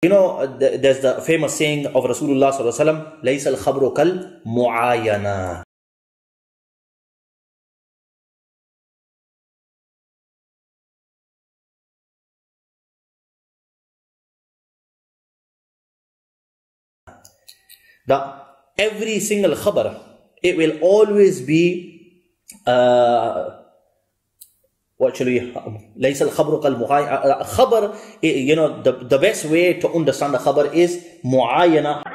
You know, there's the famous saying of Rasulullah sallallahu alaihi wasallam, "Laysa al-khabru kal mu'ayana." That every single khabar, it will always be ليس الخبر كالمعاينة. Khabar, you know, the best way to understand the khabar is mu'ayana.